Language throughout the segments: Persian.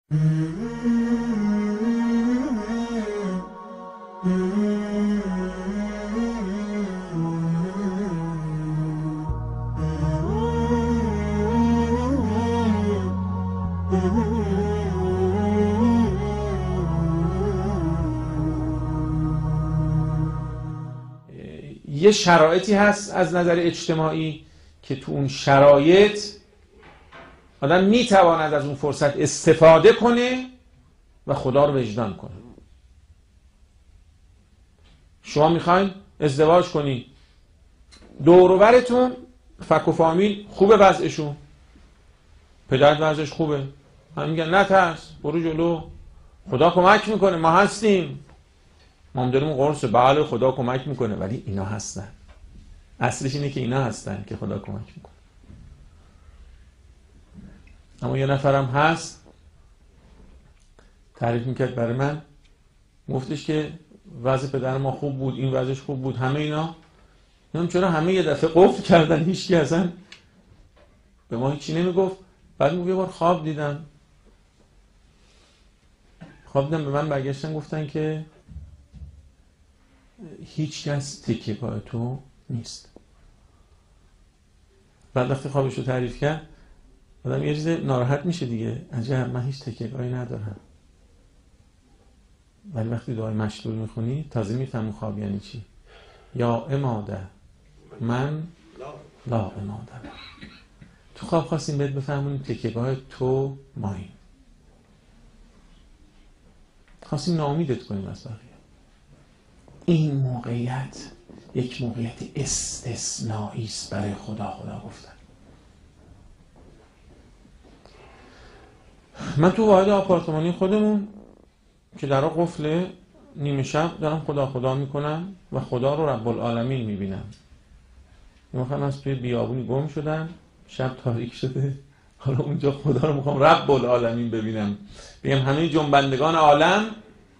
یه شرایطی هست از نظر اجتماعی که تو اون شرایط آدم میتواند از اون فرصت استفاده کنه و خدا رو وجدان کنه. شما میخواین ازدواج کنی، دور و برتون فک و فامیل خوبه، وضعشون پدرت وضعش خوبه، هم میگن نترس برو جلو، خدا کمک میکنه، ما هستیم، ما هم داریم قرص، بله خدا کمک میکنه. ولی اینا هستن، اصلش اینه که اینا هستن که خدا کمک میکنه. اما یه نفرم هست تعریف میکرد برای من، گفتش که وضع پدر ما خوب بود، این وضعش خوب بود، همه اینا، نمیدونم چرا همه یه دفعه قفل کردن، هیچکی اصلا به ما هیچی نمیگفت. بعد یه بار خواب دیدم به من برگشتن گفتن که هیچ کس تکیه‌گاه تو نیست. بعد وقتی خوابش رو تعریف کرد آدم یه چیز ناراحت میشه دیگه، عجب من هیچ تکیه‌گاهی ندارم. ولی وقتی دعای مشلول میخونی تازه میفهمی خواب یعنی چی. یا اماده من لا اماده. تو خواب خواستیم بهت بفهمونیم تکیه‌گاه تو ماییم، خواستیم ناامیدت کنیم از بقیه. این موقعیت یک موقعیت استثنایی است برای خدا گفتن. من تو واحد آپارتمانی خودمون که در قفل نیمه شب دارم خدا میکنم و خدا رو رب العالمین میبینم. میخوام از توی بیابونی گم شدم، شب تاریک شده، حالا اونجا خدا رو میخوام رب العالمین ببینم، بگم همه جنبندگان عالم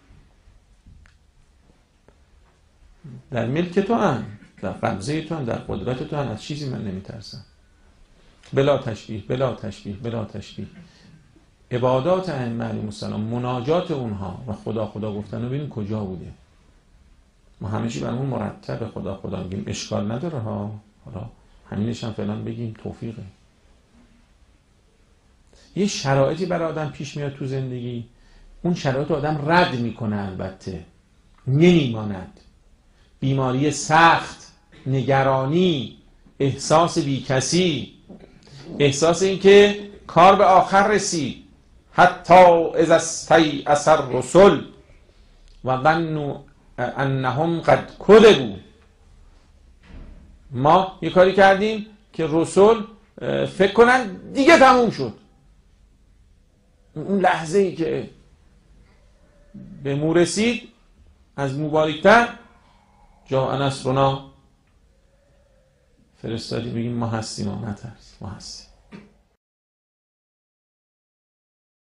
در ملک تو هن، در قبضه تو هن، در قدرت تو هن، از چیزی من نمیترسم. بلا تشبیه بلا تشبیه بلا تشبیه. عبادات ائمه علیهم السلام، مناجات اونها و خدا گفتن رو ببین کجا بوده. ما همه چی برامون مرتبه، خدا میگیم، اشکال نداره ها، حالا همینش هم فعلا بگیم توفیقه. یه شرایطی برای آدم پیش میاد تو زندگی، اون شرایط آدم رد میکنه، البته نمیماند. بیماری سخت، نگرانی، احساس بیکسی، احساس این که کار به آخر رسید، حتی اذا استیأس الرسل و ظنوا انهم قد کذبوا. ما یه کاری کردیم که رسول فکر کنن دیگه تموم شد. اون لحظه ای که به مو رسید، از مبارکتر جاء نصرنا، فرستادی بگیم ما هستیم، ما نترس، ما هستیم.